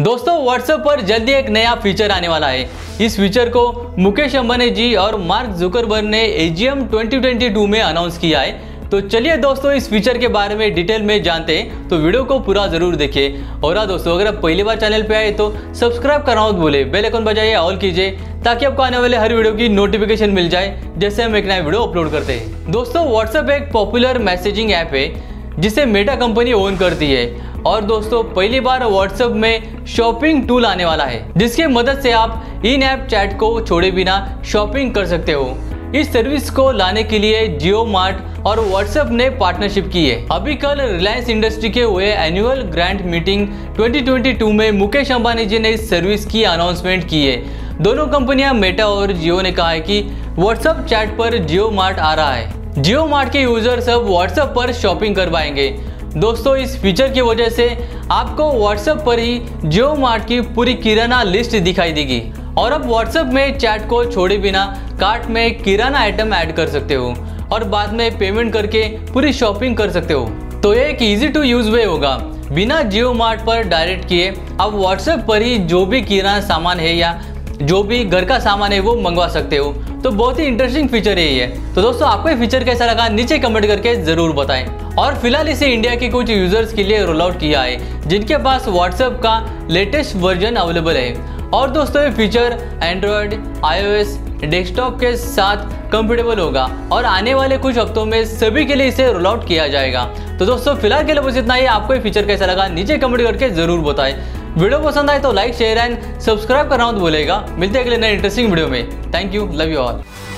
दोस्तों व्हाट्सएप पर जल्दी एक नया फीचर आने वाला है। इस फीचर को मुकेश अंबानी जी और मार्क जुकरबर्ग ने AGM 2022 में अनाउंस किया है। तो चलिए दोस्तों इस फीचर के बारे में डिटेल में जानते हैं, तो वीडियो को पूरा जरूर देखिए। और हाँ दोस्तों, अगर आप पहली बार चैनल पे आए तो सब्सक्राइब करना मत भूले, बेल आइकन बजाइए, ऑल कीजिए ताकि आपको आने वाले हर वीडियो की नोटिफिकेशन मिल जाए जैसे हम एक नया वीडियो अपलोड करते हैं। दोस्तों व्हाट्सएप एक पॉपुलर मैसेजिंग ऐप है जिसे मेटा कंपनी ओन करती है। और दोस्तों पहली बार व्हाट्सएप में शॉपिंग टूल आने वाला है जिसकी मदद से आप इन ऐप चैट को छोड़े बिना शॉपिंग कर सकते हो। इस सर्विस को लाने के लिए जियो मार्ट और व्हाट्सएप ने पार्टनरशिप की है। अभी कल रिलायंस इंडस्ट्री के हुए एनुअल ग्रैंड मीटिंग 2022 में मुकेश अंबानी जी ने इस सर्विस की अनाउंसमेंट की है। दोनों कंपनियां मेटा और जियो ने कहा है कि व्हाट्सएप चैट पर जियो मार्ट आ रहा है। जियो मार्ट के यूजर्स अब व्हाट्सएप पर शॉपिंग कर पाएंगे। दोस्तों इस फीचर की वजह से आपको व्हाट्सएप पर ही जियो मार्ट की पूरी किराना लिस्ट दिखाई देगी और अब व्हाट्सएप में चैट को छोड़े बिना कार्ट में किराना आइटम ऐड कर सकते हो और बाद में पेमेंट करके पूरी शॉपिंग कर सकते हो। तो ये एक इजी टू यूज वे होगा। बिना जियो मार्ट पर डायरेक्ट किए आप व्हाट्सएप पर ही जो भी किराना सामान है या जो भी घर का सामान है वो मंगवा सकते हो। तो बहुत ही इंटरेस्टिंग फीचर है ये। तो दोस्तों आपको ये फीचर कैसा लगा नीचे कमेंट करके जरूर बताएं। और फिलहाल इसे इंडिया के कुछ यूजर्स के लिए रोल आउट किया है जिनके पास व्हाट्सएप का लेटेस्ट वर्जन अवेलेबल है। और दोस्तों ये फीचर एंड्रॉयड, iOS, डेस्कटॉप के साथ कंपेटेबल होगा और आने वाले कुछ हफ्तों में सभी के लिए इसे रोल आउट किया जाएगा। तो दोस्तों फिलहाल के लिए बस इतना ही। आपको ये फीचर कैसा लगा नीचे कमेंट करके जरूर बताएं। वीडियो पसंद आए तो लाइक, शेयर एंड सब्सक्राइब करना मत भूलिएगा। मिलते हैं अगले नए इंटरेस्टिंग वीडियो में। Thank you, love you all.